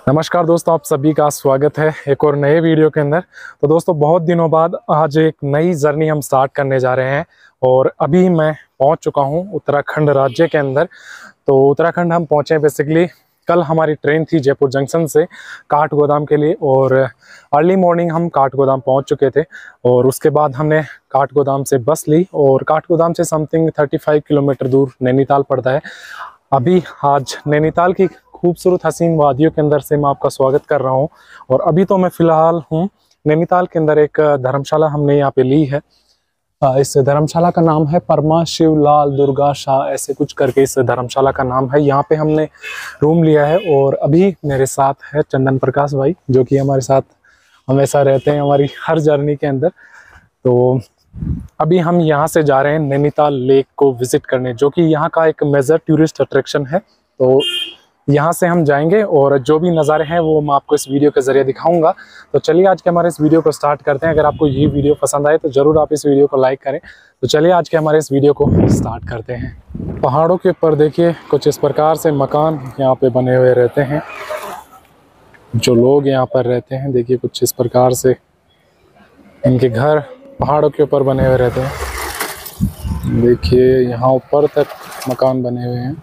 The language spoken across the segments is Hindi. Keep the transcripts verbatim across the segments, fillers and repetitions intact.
नमस्कार दोस्तों, आप सभी का स्वागत है एक और नए वीडियो के अंदर। तो दोस्तों, बहुत दिनों बाद आज एक नई जर्नी हम स्टार्ट करने जा रहे हैं और अभी मैं पहुंच चुका हूं उत्तराखंड राज्य के अंदर। तो उत्तराखंड हम पहुंचे बेसिकली, कल हमारी ट्रेन थी जयपुर जंक्शन से काठगोदाम के लिए और अर्ली मॉर्निंग हम काठगोदाम पहुंच चुके थे। और उसके बाद हमने काठगोदाम से बस ली और काठगोदाम से समथिंग पैंतीस किलोमीटर दूर नैनीताल पड़ता है। अभी आज नैनीताल की खूबसूरत हसीन वादियों के अंदर से मैं आपका स्वागत कर रहा हूं। और अभी तो मैं फ़िलहाल हूं नैनीताल के अंदर। एक धर्मशाला हमने यहाँ पे ली है। इस धर्मशाला का नाम है परमा शिवलाल दुर्गा शाह, ऐसे कुछ करके इस धर्मशाला का नाम है। यहाँ पे हमने रूम लिया है और अभी मेरे साथ है चंदन प्रकाश भाई, जो कि हमारे साथ हमेशा रहते हैं हमारी हर जर्नी के अंदर। तो अभी हम यहाँ से जा रहे हैं नैनीताल लेक को विजिट करने, जो कि यहाँ का एक मेजर टूरिस्ट अट्रैक्शन है। तो यहाँ से हम जाएंगे और जो भी नज़ारे हैं वो मैं आपको इस वीडियो के ज़रिए दिखाऊंगा। तो चलिए आज के हमारे इस वीडियो को स्टार्ट करते हैं। अगर आपको ये वीडियो पसंद आए तो ज़रूर आप इस वीडियो को लाइक करें। तो चलिए आज के हमारे इस वीडियो को स्टार्ट करते हैं। पहाड़ों के ऊपर देखिए कुछ इस प्रकार से मकान यहाँ पे बने हुए रहते हैं। जो लोग यहाँ पर रहते हैं देखिए कुछ इस प्रकार से इनके घर पहाड़ों के ऊपर बने हुए रहते हैं। देखिए यहाँ ऊपर तक मकान बने हुए हैं।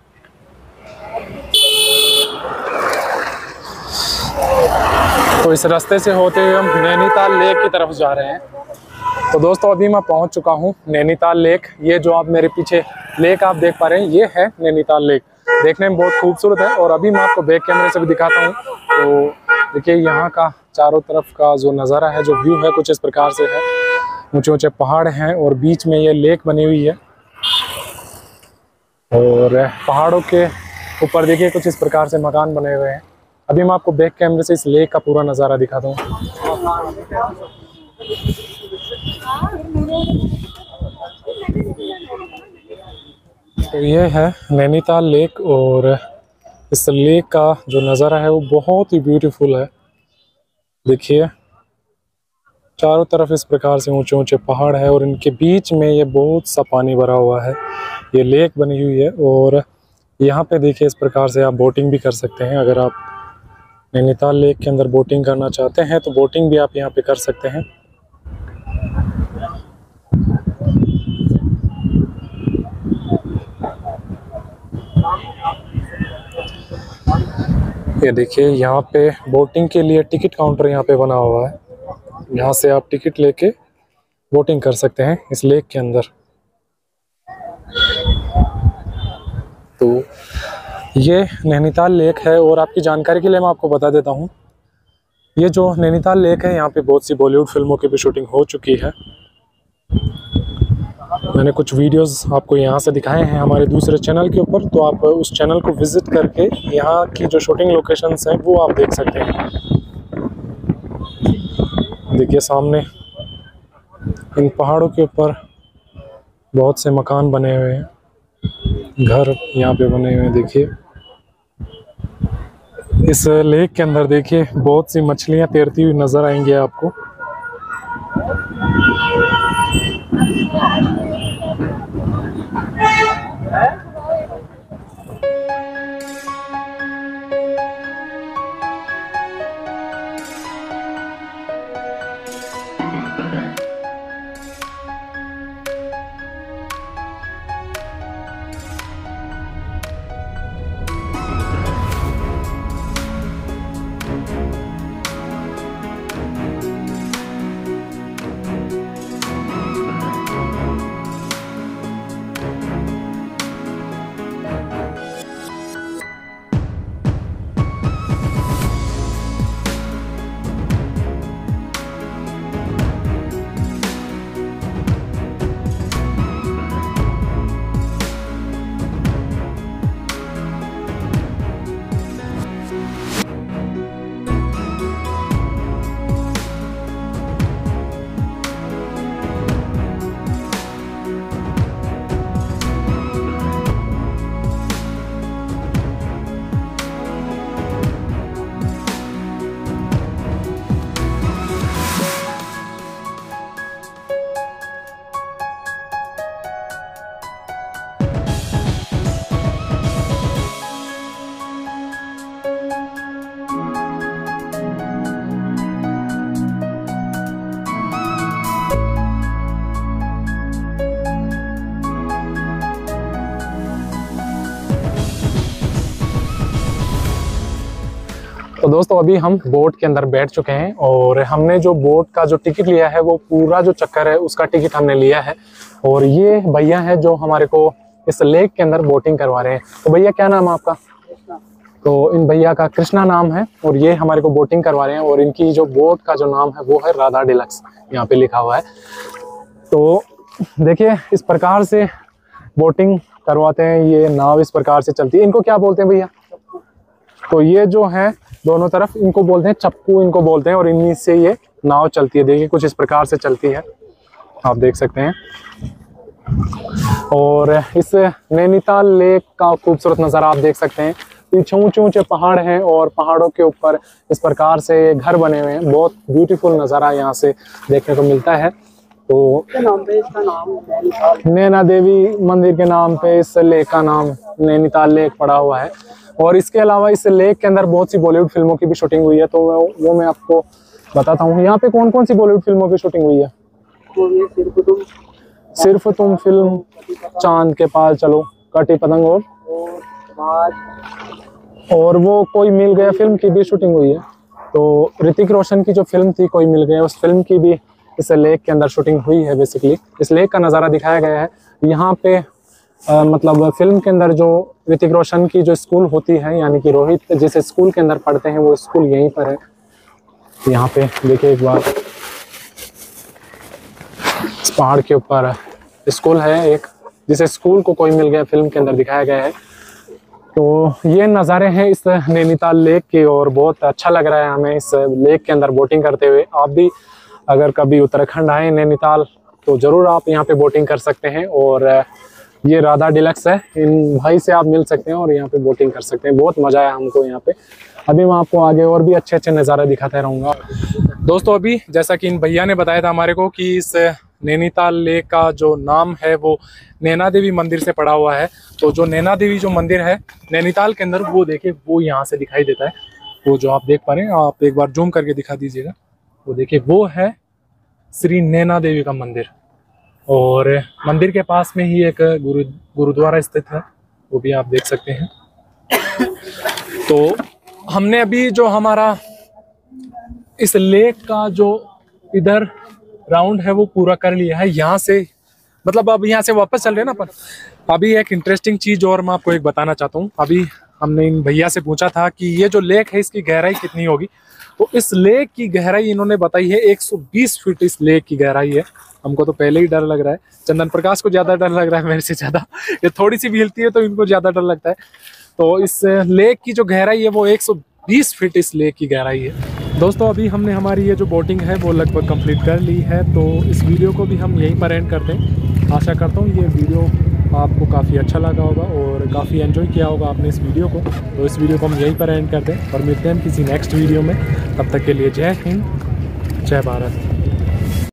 तो इस रास्ते से होते हुए हम नैनीताल लेक की तरफ जा रहे हैं। तो दोस्तों, अभी मैं पहुंच चुका हूं नैनीताल लेक। ये जो आप मेरे पीछे लेक आप देख पा रहे हैं, ये है नैनीताल लेक। देखने में बहुत खूबसूरत है और अभी मैं आपको बैक कैमरे से भी दिखाता हूं। तो देखिए यहाँ का चारों तरफ का जो नज़ारा है, जो व्यू है, कुछ इस प्रकार से है। ऊंचे ऊंचे पहाड़ हैं और बीच में ये लेक बनी हुई है। और पहाड़ों के ऊपर देखिए कुछ इस प्रकार से मकान बने हुए हैं। अभी मैं आपको बैक कैमरे से इस लेक का पूरा नज़ारा दिखाता हूँ। तो ये है नैनीताल लेक और इस लेक का जो नज़ारा है वो बहुत ही ब्यूटीफुल है। देखिए चारों तरफ इस प्रकार से ऊंचे ऊंचे पहाड़ है और इनके बीच में ये बहुत सा पानी भरा हुआ है। ये लेक बनी हुई है और यहाँ पे देखिए इस प्रकार से आप बोटिंग भी कर सकते हैं। अगर आप नैनीताल लेक के अंदर बोटिंग करना चाहते हैं तो बोटिंग भी आप यहाँ पे कर सकते हैं। ये देखिए यहाँ पे बोटिंग के लिए टिकट काउंटर यहाँ पे बना हुआ है। यहाँ से आप टिकट लेके बोटिंग कर सकते हैं इस लेक के अंदर। तो ये नैनीताल लेक है और आपकी जानकारी के लिए मैं आपको बता देता हूँ, ये जो नैनीताल लेक है यहाँ पे बहुत सी बॉलीवुड फिल्मों की भी शूटिंग हो चुकी है। मैंने कुछ वीडियोस आपको यहाँ से दिखाए हैं हमारे दूसरे चैनल के ऊपर, तो आप उस चैनल को विजिट करके यहाँ की जो शूटिंग लोकेशंस हैं वो आप देख सकते हैं। देखिए सामने इन पहाड़ों के ऊपर बहुत से मकान बने हुए हैं, घर यहाँ पे बने हुए हैं। देखिए इस लेक के अंदर देखिए बहुत सी मछलियाँ तैरती हुई नजर आएंगी आपको। तो दोस्तों अभी हम बोट के अंदर बैठ चुके हैं और हमने जो बोट का जो टिकट लिया है वो पूरा जो चक्कर है उसका टिकट हमने लिया है। और ये भैया है जो हमारे को इस लेक के अंदर बोटिंग करवा रहे हैं। तो भैया क्या नाम है आपका? तो इन भैया का कृष्णा नाम है और ये हमारे को बोटिंग करवा रहे हैं। और इनकी जो बोट का जो नाम है वो है राधा डिलक्स, यहाँ पे लिखा हुआ है। तो देखिए इस प्रकार से बोटिंग करवाते हैं। ये नाव इस प्रकार से चलती है। इनको क्या बोलते हैं भैया? तो ये जो है दोनों तरफ इनको बोलते हैं चप्पू, इनको बोलते हैं। और इन्हीं से ये नाव चलती है। देखिए कुछ इस प्रकार से चलती है, आप देख सकते हैं। और इस नैनीताल लेक का खूबसूरत नज़ारा आप देख सकते हैं। पीछे ऊंचे ऊंचे पहाड़ हैं और पहाड़ों के ऊपर इस प्रकार से घर बने हुए हैं। बहुत ब्यूटीफुल नज़ारा यहाँ से देखने को मिलता है। तो नाम पे इसका नाम नैना देवी मंदिर के नाम पे इस लेक का नाम नैनीताल लेक पड़ा हुआ है। और इसके अलावा इस लेक के अंदर बहुत सी बॉलीवुड फिल्मों की भी शूटिंग हुई है। तो वो मैं आपको बताता हूँ। यहाँ पे कौन कौन सी बॉलीवुड फिल्मों की शूटिंग हुई है? सिर्फ तुम सिर्फ तुम फिल्म, चांद के पार चलो, कटी पतंग और और वो कोई मिल गया फिल्म की भी शूटिंग हुई है। तो ऋतिक रोशन की जो फिल्म थी कोई मिल गया, उस फिल्म की भी इस लेक के अंदर शूटिंग हुई है। बेसिकली इस लेक का नज़ारा दिखाया गया है। यहाँ पे आ, मतलब फिल्म के अंदर जो ऋतिक रोशन की जो स्कूल होती है, यानी कि रोहित जिस स्कूल के अंदर पढ़ते हैं वो स्कूल यहीं पर है। यहाँ पे देखिए एक बार इस पहाड़ के ऊपर स्कूल है एक, जिस स्कूल को कोई मिल गया फिल्म के अंदर दिखाया गया है। तो ये नज़ारे हैं इस नैनीताल लेक के और बहुत अच्छा लग रहा है हमें इस लेक के अंदर बोटिंग करते हुए। आप भी अगर कभी उत्तराखंड आए नैनीताल तो ज़रूर आप यहाँ पे बोटिंग कर सकते हैं। और ये राधा डिलक्स है, इन भाई से आप मिल सकते हैं और यहाँ पे बोटिंग कर सकते हैं। बहुत मज़ा आया हमको यहाँ पे। अभी मैं आपको आगे और भी अच्छे अच्छे नज़ारे दिखाता रहूँगा। दोस्तों अभी जैसा कि इन भैया ने बताया था हमारे को कि इस नैनीताल लेक का जो नाम है वो नैना देवी मंदिर से पड़ा हुआ है। तो जो नैना देवी जो मंदिर है नैनीताल के अंदर, वो देखिए वो यहाँ से दिखाई देता है। वो जो आप देख पा रहे हैं, आप एक बार जूम करके दिखा दीजिएगा। वो देखिए वो है श्री नैना देवी का मंदिर। और मंदिर के पास में ही एक गुरु गुरुद्वारा स्थित है, वो भी आप देख सकते हैं। तो हमने अभी जो हमारा इस लेक का जो इधर राउंड है वो पूरा कर लिया है। यहाँ से मतलब अब यहाँ से वापस चल रहे हैं ना। पर अभी एक इंटरेस्टिंग चीज़ और मैं आपको एक बताना चाहता हूँ। अभी हमने इन भैया से पूछा था कि ये जो लेक है इसकी गहराई कितनी होगी। तो इस लेक की गहराई इन्होंने बताई है एक सौ बीस फीट इस लेक की गहराई है। हमको तो पहले ही डर लग रहा है। चंदन प्रकाश को ज़्यादा डर लग रहा है मेरे से ज़्यादा। ये थोड़ी सी भी हिलती है तो इनको ज़्यादा डर लगता है। तो इस लेक की जो गहराई है वो एक सौ बीस फीट इस लेक की गहराई है। दोस्तों अभी हमने हमारी ये जो बोटिंग है वो लगभग कंप्लीट कर ली है। तो इस वीडियो को भी हम यहीं पर एंड करते हैं। आशा करता हूँ ये वीडियो आपको काफ़ी अच्छा लगा होगा और काफ़ी एंजॉय किया होगा आपने इस वीडियो को। तो इस वीडियो को हम यहीं पर एंड करते हैं और मिलते हैं किसी नेक्स्ट वीडियो में। तब तक के लिए जय हिंद, जय भारत।